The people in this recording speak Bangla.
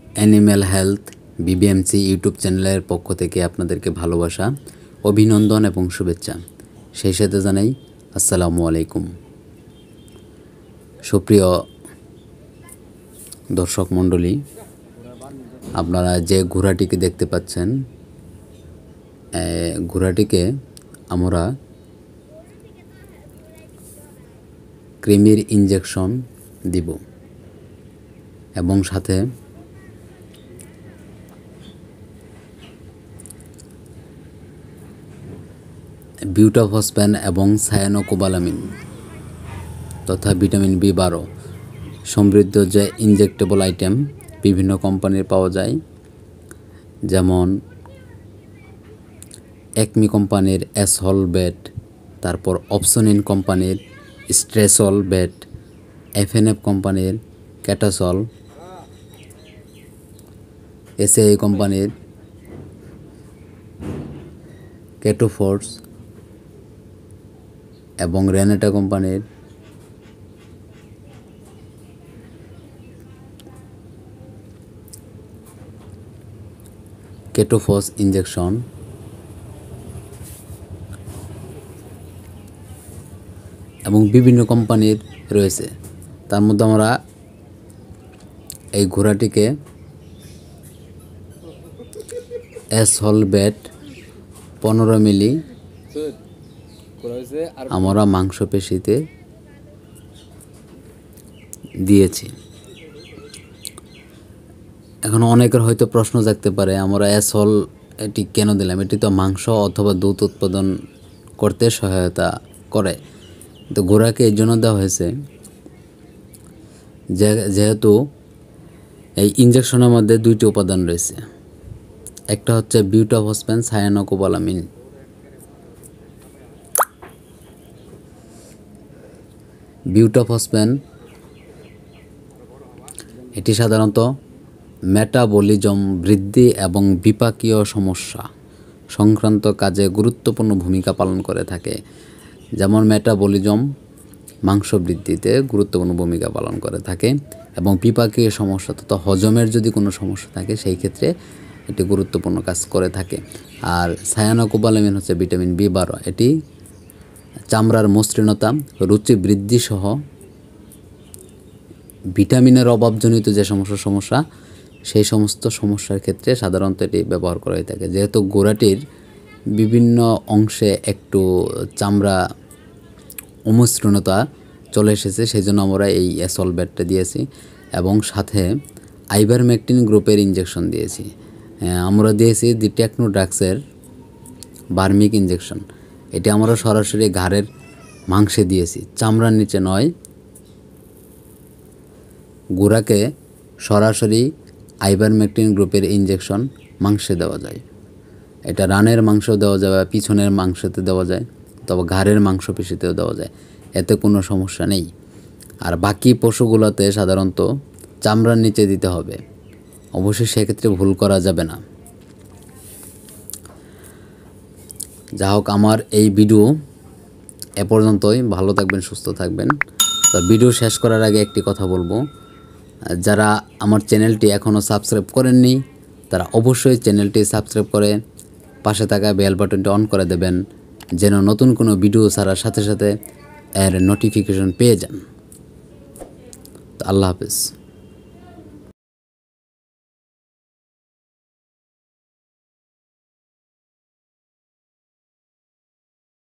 অ্যানিম্যাল হেলথ BVMC ইউটিউব চ্যানেলের পক্ষ থেকে আপনাদেরকে ভালোবাসা, অভিনন্দন এবং শুভেচ্ছা। সেই সাথে জানাই আসসালামু আলাইকুম। সুপ্রিয় দর্শক মণ্ডলী, আপনারা যে ঘোড়াটিকে দেখতে পাচ্ছেন, ঘোড়াটিকে আমরা কৃমির ইনজেকশন দিব এবং সাথে বিউটাফসফেন এবং সায়ানোকোবালামিন তথা ভিটামিন B12 সমৃদ্ধ যে ইনজেক্টেবল আইটেম বিভিন্ন কোম্পানির পাওয়া যায়, যেমন একমি কোম্পানির অ্যাসহল বেট, তারপর অপসনিন কোম্পানির স্ট্রেসল বেট, FNF কোম্পানির ক্যাটাসল, SAI কোম্পানির কেটোফোর্স এবং রেনেটা কোম্পানির কেটোফস ইনজেকশন এবং বিভিন্ন কোম্পানির রয়েছে। তার মধ্যে আমরা এই ঘোড়াটিকে অ্যাসহল বেট 15 মিলি আমরা মাংসপেশিতে দিয়েছি। এখন অনেকের হয়তো প্রশ্ন জাগতে পারে, আমরা অ্যাসহল এটি কেন দিলাম? এটি তো মাংস অথবা দুধ উৎপাদন করতে সহায়তা করে। তো ঘোড়াকে এই জন্য দেওয়া হয়েছে যেহেতু এই ইনজেকশনের মধ্যে দুইটি উপাদান রয়েছে। একটা হচ্ছে বিউটাফসফেন সায়ানোকোবালামিন। বিউটাফসফেন এটি সাধারণত মেটাবলিজম বৃদ্ধি এবং বিপাকীয় সমস্যা সংক্রান্ত কাজে গুরুত্বপূর্ণ ভূমিকা পালন করে থাকে। যেমন মেটাবলিজম মাংস বৃদ্ধিতে গুরুত্বপূর্ণ ভূমিকা পালন করে থাকে এবং বিপাকীয় সমস্যা তথা হজমের যদি কোনো সমস্যা থাকে সেই ক্ষেত্রে এটি গুরুত্বপূর্ণ কাজ করে থাকে। আর সায়ানোকোবালামিন হচ্ছে ভিটামিন B12। এটি চামড়ার মসৃণতা, রুচি বৃদ্ধি সহ ভিটামিনের অভাবজনিত যে সমস্যা সেই সমস্ত সমস্যার ক্ষেত্রে সাধারণত এটি ব্যবহার করা হয়ে থাকে। যেহেতু ঘোড়াটির বিভিন্ন অংশে একটু চামড়া অমসৃণতা চলে এসেছে, সেই জন্য আমরা এই অ্যাসহল বেটটা দিয়েছি এবং সাথে আইভারমেকটিন গ্রুপের ইনজেকশন দিয়েছি। আমরা দিয়েছি দি টেকনো ড্রাগসের ভার্মিক ইনজেকশন। এটি আমরা সরাসরি ঘাড়ের মাংসে দিয়েছি, চামড়ার নিচে নয়। ঘোড়াকে সরাসরি আইভারমেকটিন গ্রুপের ইনজেকশন মাংসে দেওয়া যায়। এটা রানের মাংস দেওয়া যায়, পিছনের মাংসতে দেওয়া যায়, তবে ঘাড়ের মাংসপেশিতেও দেওয়া যায়, এতে কোনো সমস্যা নেই। আর বাকি পশুগুলোতে সাধারণত চামড়ার নিচে দিতে হবে, অবশ্যই সেক্ষেত্রে ভুল করা যাবে না। যা হোক, আমার এই ভিডিও এ পর্যন্তই। ভালো থাকবেন, সুস্থ থাকবেন। তো ভিডিও শেষ করার আগে একটি কথা বলবো, যারা আমার চ্যানেলটি এখনও সাবস্ক্রাইব করেননি তারা অবশ্যই চ্যানেলটি সাবস্ক্রাইব করে পাশে থাকা বেল বাটনটি অন করে দেবেন, যেন নতুন কোনো ভিডিও ছাড়ার সাথে সাথে এর নোটিফিকেশন পেয়ে যান। তো আল্লাহ হাফেজ।